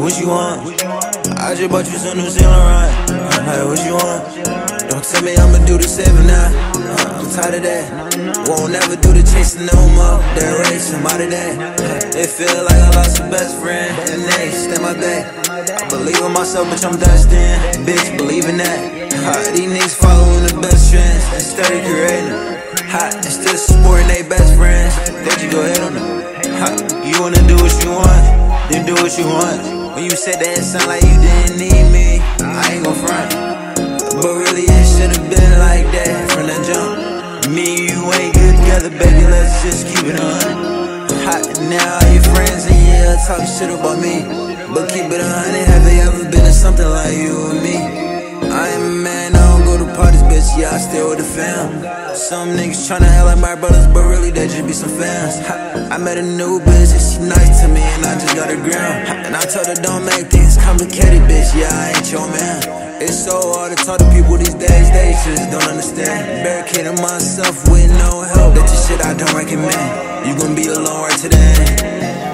what you want? I just bought you some New Zealand run. Like, what you want? Don't tell me I'ma do this every night. I'm tired of that. Won't never do the chasing no more. That race, I'm out of that. It feel like I lost a best friend, and they stand my back. I believe in myself, bitch, I'm destined. Bitch, believe in that. These niggas following the best trends instead of creating them. And still supporting they best friends. Don't you go ahead on them. You wanna do what you want, then do what you want. When you said that, it sound like you didn't need me. I ain't gon' front, but really it should've been like that from the jump. Me and you ain't good together, baby, let's just keep it on. Now all your friends and yeah, talk shit about me, but keep it 100. Have they ever been to something like you and me? I ain't a man, I don't go to parties, bitch, yeah, I stay with the fam. Some niggas tryna act like my brothers, but really they just be some fans. I met a new bitch and she nice to me and I just got her ground. And I told her don't make things complicated, bitch, yeah, I ain't your man. It's so hard to talk to people these days, they just don't understand. Barricading myself with no help, that's the shit I don't recommend. You gon' be alone right to the end.